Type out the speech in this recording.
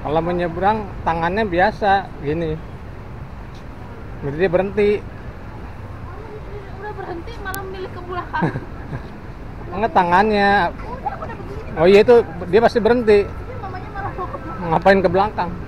Kalau menyeberang tangannya biasa gini. Berarti dia berhenti. Udah berhenti malah milih ke belakang. Enggak, tangannya. Udah, aku udah begini. Oh iya, itu dia pasti berhenti. Tapi mamanya malah mau ke belakang. Ngapain ke belakang?